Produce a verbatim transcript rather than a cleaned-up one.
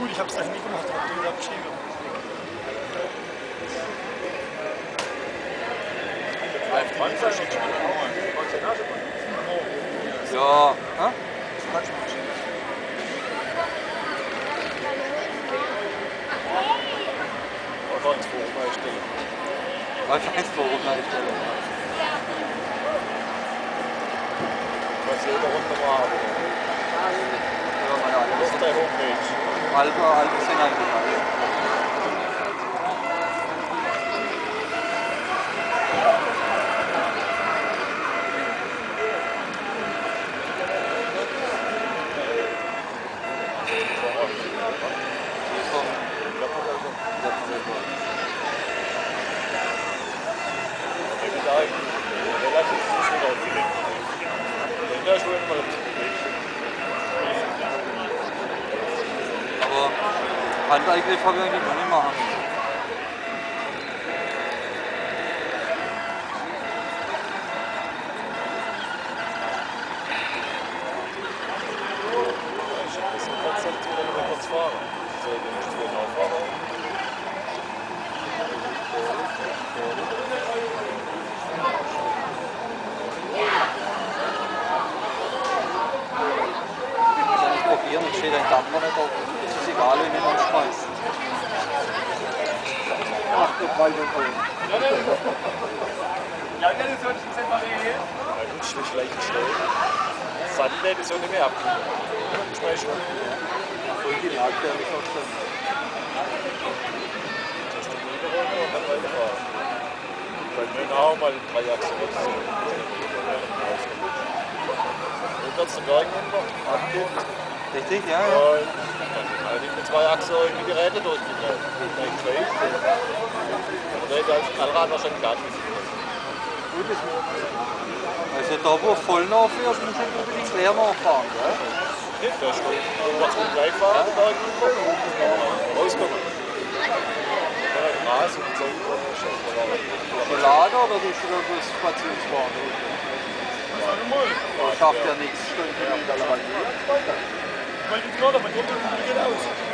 gut, ich habe es einfach nicht gemacht, ich habe die abgeschrieben. Ja, hä? Einfach ins Forum einstellen. Einfach ins Forum einstellen. Was jeder runter war. Ja, meine Alben Das ist sind, deine Homepage. Alben, Alben sind eingetragen. Relativ viel aufgelegt. In der Schule mal Aber Handeingriff habe ich eigentlich noch nicht machen. Ich habe das Konzept wieder noch kurz fahren. So, den ich wieder aufmache. Ich probieren und steht ein Dampfer nicht auf. Es ist egal, wenn ich ihn schmeißt. Ach, du Balkon. Ja, das ist jetzt separat. Ja, gut, ich will schlecht stellen. Sunday ist ja nicht mehr abgegeben. Schmeiß schon. Voll die Lage, der mich auch schon. Das ist die Niederrolle und dann weiterfahren. Bei mir auch mal drei Achsen weg. Rückwärts den Berg runter, abgeben. Richtig, ja, ja. Und dann halt mit zwei Achsen irgendwie die Räder durchgedreht. Gleich zwei. Aber der hat als Allrad wahrscheinlich gar nicht. Gut ist. Also da wo voll nachfährst, musst du nicht unbedingt leer nachfahren, gell? Nicht, da steht irgendwas zum Gleichfahren, den Berg runter. Rauskommen. Ja, Gras und Zeug. Gelade oder tust du da das Spazierfahren? Das schafft ja nichts, Stunden auf der Latte. Weil die Knorre, man kommt nicht aus.